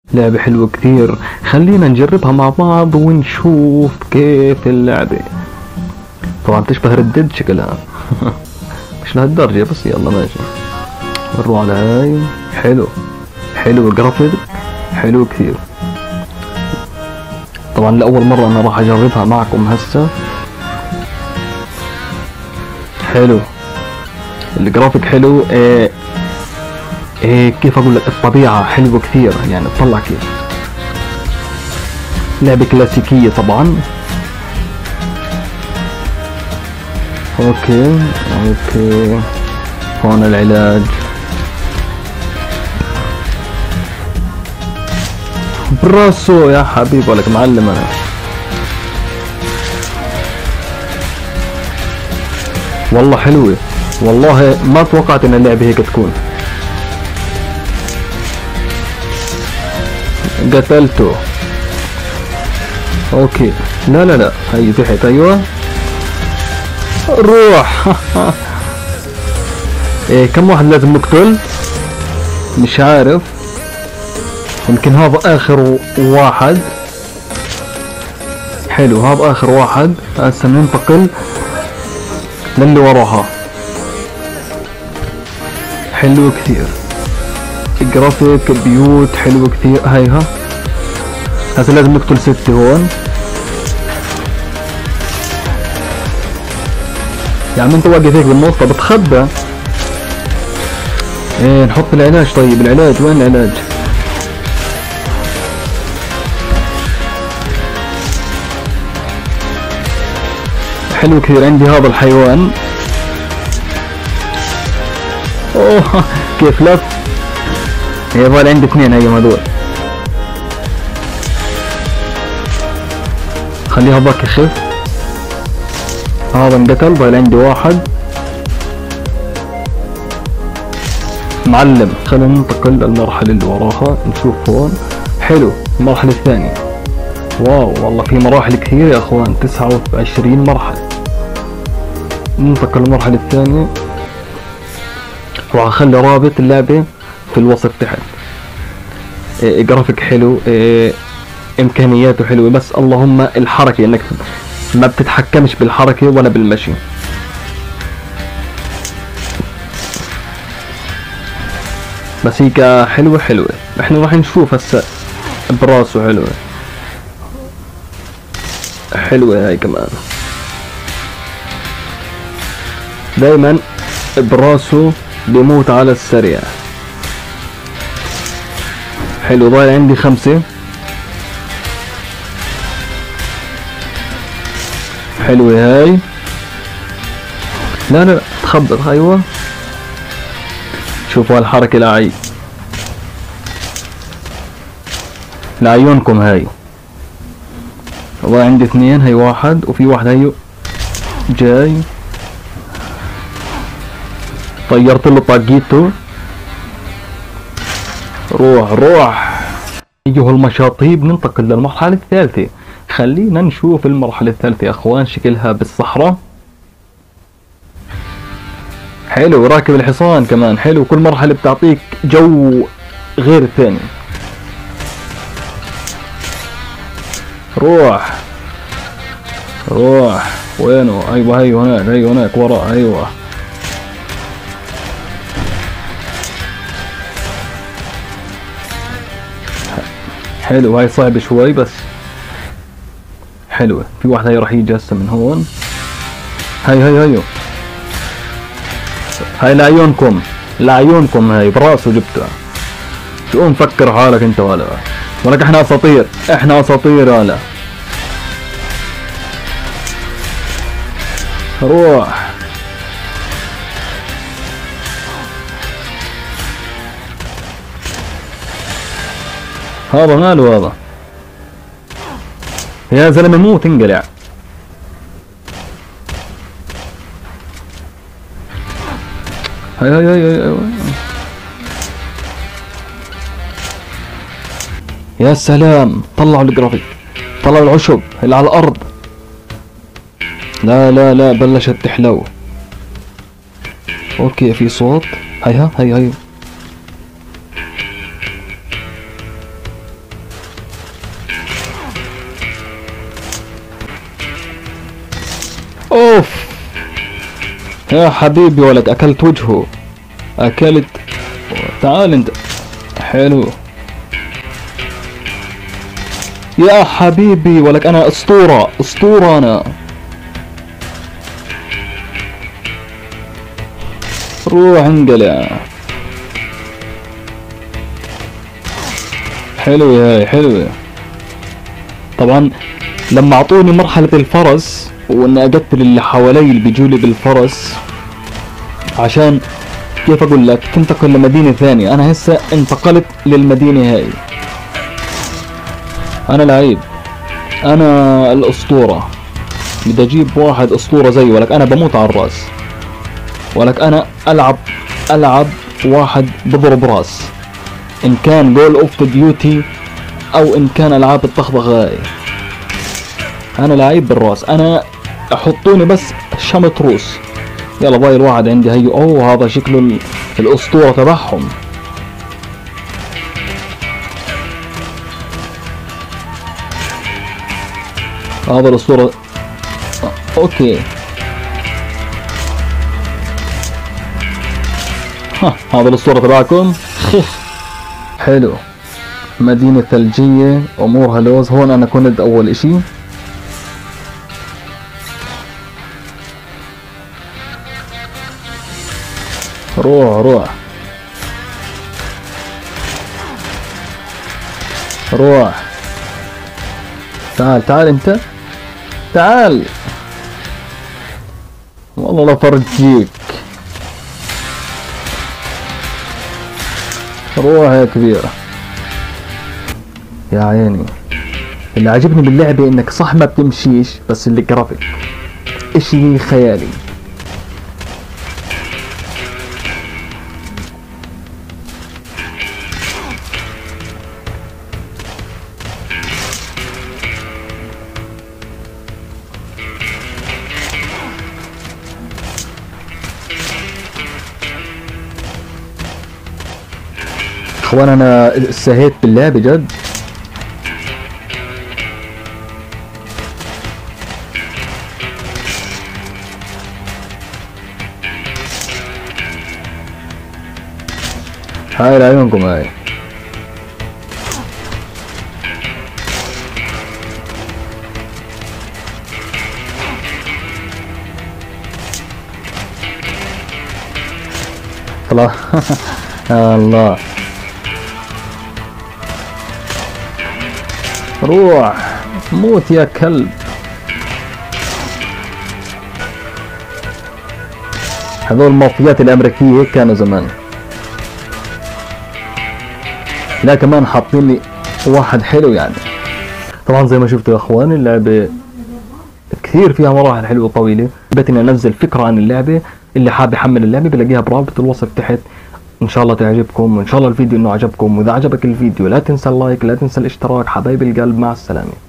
لعبة حلوة كثير، خلينا نجربها مع بعض ونشوف كيف اللعبة. طبعا تشبه ردد شكلها مش لهالدرجة بس يلا ماشي. نروح على هاي. حلو حلو الجرافيك، حلو كثير. طبعا لأول مرة أنا راح أجربها معكم هسه. حلو الجرافيك حلو. كيف اقول لك، الطبيعة حلوة كثير يعني تطلع كيف. لعبة كلاسيكية طبعا. اوكي هون العلاج. براسو يا حبيب ولك معلم انا. والله حلوة، والله ما توقعت ان اللعبة هيك تكون. قتلته. اوكي لا هي تحت. ايوه روح إيه كم واحد لازم نقتل؟ مش عارف، يمكن هذا اخر واحد. حلو هذا اخر واحد. هسه ننتقل للي وراها. حلو كثير الجرافيك، بيوت حلوة كثير. هيها هسه لازم نقتل 6 هون. يا عم انت واقف هيك بالنص، طب اتخبى. ايه نحط العلاج. طيب العلاج وين العلاج؟ حلو كثير. عندي هذا الحيوان. اوه كيف لف. يبغى عندي 2 هيهم هذول. خليها هذاك يخف. هذا انقتل. ضايل عندي 1 معلم. خلينا ننتقل للمرحلة اللي وراها نشوف هون. حلو المرحلة الثانية. واو والله في مراحل كثير يا اخوان، 29 مرحلة. ننتقل للمرحلة الثانية. راح اخلي رابط اللعبة في الوصف تحت. جرافيك حلو، امكانياته حلوة، بس اللهم الحركة انك ما بتتحكمش بالحركة ولا بالمشي. بس هيك حلوة. احنا راح نشوف هسه براسه. حلوة هاي كمان. دايما براسه بيموت على السريع. حلو ضايل عندي 5. حلوة هاي. لا تخبط. ايوه شوفوا هالحركة لعيونكم هاي. والله عندي 2. هاي 1 وفي واحد هيو جاي. طيرت له طاقيته. روح. ايها المشاطيب ننتقل للمرحلة الثالثة. خلينا نشوف المرحلة الثالثة يا اخوان. شكلها بالصحراء. حلو راكب الحصان كمان. حلو كل مرحلة بتعطيك جو غير الثاني. روح وينه؟ ايوه هي هناك وراء. ايوه حلو. هاي صعبة شوي بس حلوة. في واحد هاي راح يجي هسه من هون. هاي لعيونكم هاي براسه جبتها. شو مفكر حالك انت ولا ولك احنا اساطير ولا. روح. هذا ماله هذا يا زلمه؟ موت انقلع. هاي يا سلام. طلعوا الجرافيك، طلعوا العشب اللي على الارض. لا بلشت تحلو. اوكي في صوت. هي اوف يا حبيبي ولك، اكلت وجهه، اكلت. تعال انت. حلو يا حبيبي ولك، انا اسطورة اسطورة انا. روح انقلع. حلوة هاي حلوة. طبعا لما اعطوني مرحلة الفرس واني اقتل اللي حوالي اللي بيجولي بالفرس، عشان كيف اقول لك تنتقل لمدينة ثانية، انا هسه انتقلت للمدينة هاي. انا لعيب، انا الاسطورة، بدي اجيب واحد اسطورة زي ولك، انا بموت على الراس ولك، انا العب واحد بضرب راس، ان كان جول اوف ديوتي او ان كان العاب الطخطخة هاي. انا لعيب بالراس، انا احطوني بس شمط روس. يلا باقي الواحد عندي هي. اوه هذا شكله الاسطورة تبعهم. هذا الاسطورة. اوكي هذا الاسطورة تبعكم. حلو. مدينة ثلجية امورها لوز. هون انا كنت اول اشي. روح تعال انت، تعال والله لفرجيك. روح يا كبيرة يا عيني. اللي عجبني باللعبة انك صح ما بتمشيش، بس اللي جرافيك اشي خيالي. اخوان انا سهيت باللعبة جد. هاي لعيونكم هاي. خلاص. الله. روح موت يا كلب. هذول المافيات الامريكية هيك كانوا زمان. لا كمان حاطين لي واحد حلو يعني. طبعا زي ما شفتوا يا اخوان اللعبة كثير فيها مراحل حلوة طويلة. حبيت اني انزل فكرة عن اللعبة. اللي حاب يحمل اللعبة بلاقيها برابط الوصف تحت. ان شاء الله تعجبكم، وان شاء الله الفيديو انه عجبكم. واذا عجبك الفيديو لا تنسى اللايك، لا تنسى الاشتراك. حبايب القلب مع السلامة.